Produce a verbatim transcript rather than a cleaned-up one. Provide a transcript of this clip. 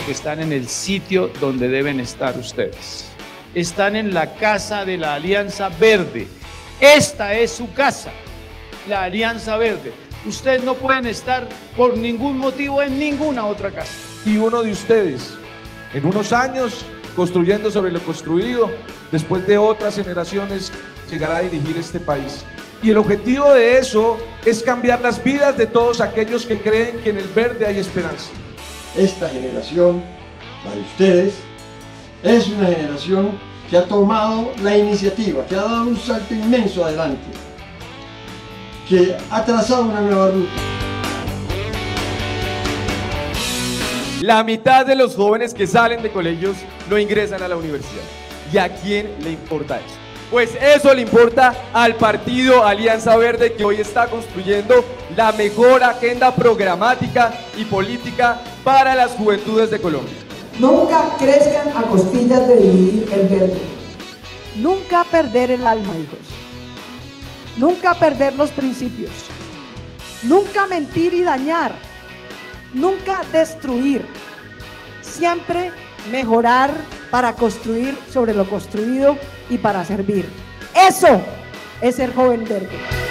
porque están en el sitio donde deben estar ustedes. Están en la casa de la Alianza Verde. Esta es su casa, la Alianza Verde. Ustedes no pueden estar por ningún motivo en ninguna otra casa. Y uno de ustedes, en unos años, construyendo sobre lo construido, después de otras generaciones, llegará a dirigir este país. Y el objetivo de eso es cambiar las vidas de todos aquellos que creen que en el verde hay esperanza. Esta generación, la de ustedes, es una generación que ha tomado la iniciativa, que ha dado un salto inmenso adelante, que ha trazado una nueva ruta. La mitad de los jóvenes que salen de colegios no ingresan a la universidad. ¿Y a quién le importa eso? Pues eso le importa al partido Alianza Verde, que hoy está construyendo la mejor agenda programática y política para las juventudes de Colombia. Nunca crezcan a costillas de dividir el verde. Nunca perder el alma, hijos. Nunca perder los principios. Nunca mentir y dañar. Nunca destruir. Siempre mejorar para construir sobre lo construido y para servir. Eso es ser joven verde.